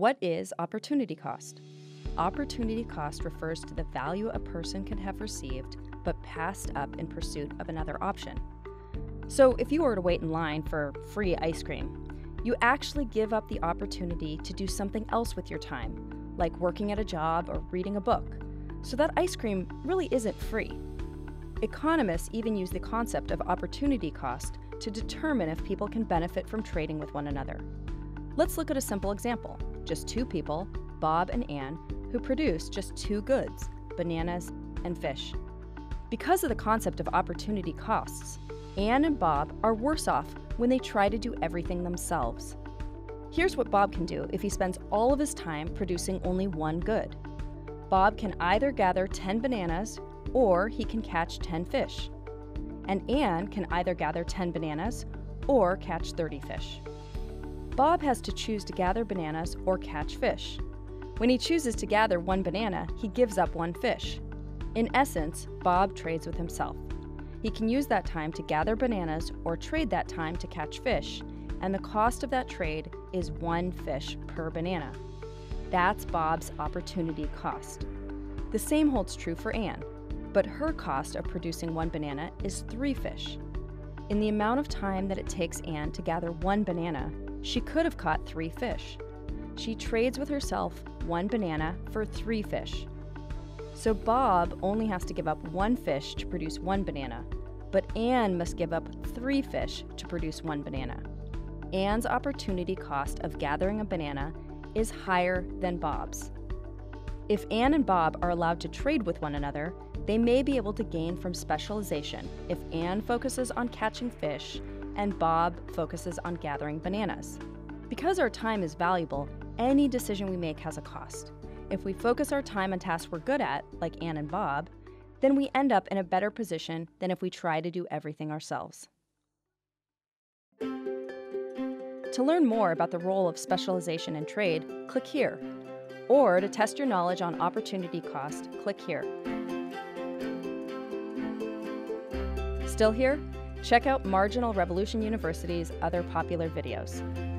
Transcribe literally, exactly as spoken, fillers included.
What is opportunity cost? Opportunity cost refers to the value a person could have received but passed up in pursuit of another option. So if you were to wait in line for free ice cream, you actually give up the opportunity to do something else with your time, like working at a job or reading a book. So that ice cream really isn't free. Economists even use the concept of opportunity cost to determine if people can benefit from trading with one another. Let's look at a simple example. Just two people, Bob and Ann, who produce just two goods, bananas and fish. Because of the concept of opportunity costs, Ann and Bob are worse off when they try to do everything themselves. Here's what Bob can do if he spends all of his time producing only one good. Bob can either gather ten bananas or he can catch ten fish. And Ann can either gather ten bananas or catch thirty fish. Bob has to choose to gather bananas or catch fish. When he chooses to gather one banana, he gives up one fish. In essence, Bob trades with himself. He can use that time to gather bananas or trade that time to catch fish, and the cost of that trade is one fish per banana. That's Bob's opportunity cost. The same holds true for Ann, but her cost of producing one banana is three fish. In the amount of time that it takes Ann to gather one banana, she could have caught three fish. She trades with herself one banana for three fish. So Bob only has to give up one fish to produce one banana, but Ann must give up three fish to produce one banana. Ann's opportunity cost of gathering a banana is higher than Bob's. If Ann and Bob are allowed to trade with one another, they may be able to gain from specialization if Ann focuses on catching fish and Bob focuses on gathering bananas. Because our time is valuable, any decision we make has a cost. If we focus our time on tasks we're good at, like Ann and Bob, then we end up in a better position than if we try to do everything ourselves. To learn more about the role of specialization in trade, click here. Or to test your knowledge on opportunity cost, click here. Still here? Check out Marginal Revolution University's other popular videos.